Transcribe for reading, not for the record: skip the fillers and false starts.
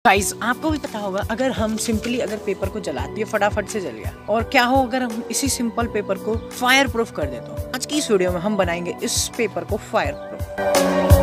Guys आपको भी पता होगा, अगर हम सिंपली अगर पेपर को जलाते हैं फटाफट से जल गया, और क्या हो अगर हम इसी सिंपल पेपर को फायर प्रूफ कर दे। तो आज की इस वीडियो में हम बनाएंगे इस पेपर को फायर प्रूफ।